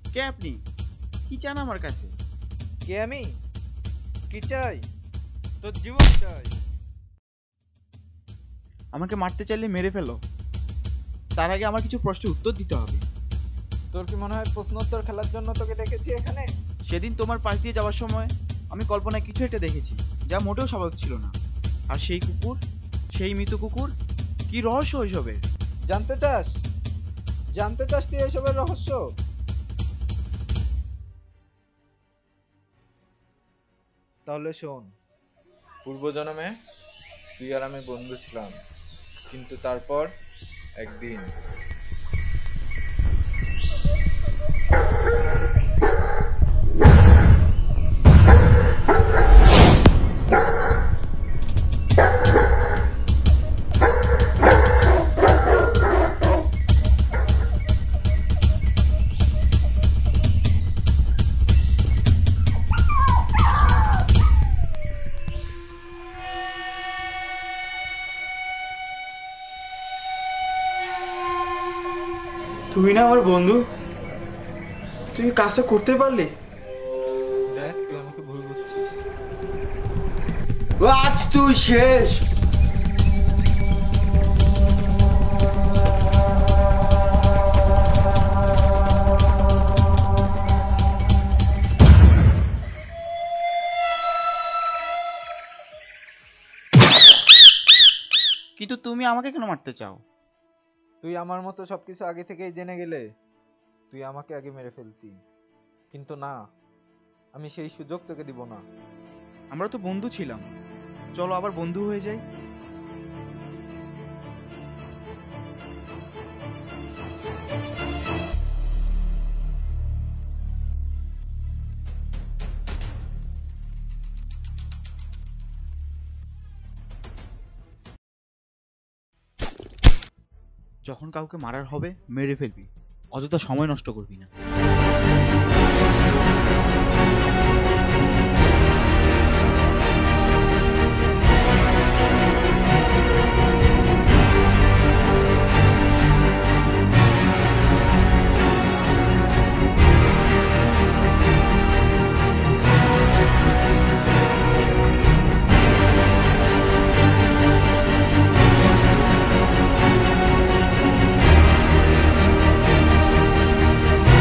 কে আপনি? কি চান আমার কাছে? কে আমি? কি চাই? তোর জীবন চাই। আমাকে মারতে চাইলে মেরে ফেলো, তার আগে আমার কিছু প্রশ্নের উত্তর দিতে হবে। তোর কি মনে হয় প্রশ্নোত্তর খেলার জন্য তোকে দেখেছি এখানে? সেদিন তোমার পাশ দিয়ে যাওয়ার সময় আমি কল্পনায় কিছু একটা দেখেছি, যা মোটেও স্বাভাবিক ছিল না। আর সেই কুকুর, সেই মৃত কুকুর, কি রহস্য এসবের? জানতে চাস? জানতে চাস তুই এসবের রহস্য? তাহলে শোন। পূর্বজন্মে তুই আর আমি বন্ধু ছিলাম, কিন্তু তারপর একদিন তুমি না আমার বন্ধু, তুমি কাজটা করতে পারলে। দেখ তুই আমাকে ভুল বুঝছিস। আজ তুই শেষ। কিন্তু তুমি আমাকে কেন মারতে চাও? তুই আমার মতো সবকিছু আগে থেকেই জেনে গেলে তুই আমাকে আগে মেরে ফেলতি, কিন্তু না, আমি সেই সুযোগ তোকে দিব না। আমরা তো বন্ধু ছিলাম, চলো আবার বন্ধু হয়ে যাই। যখন কাউকে মারার হবে মেরে ফেলবি, অযথা সময় নষ্ট করবি না।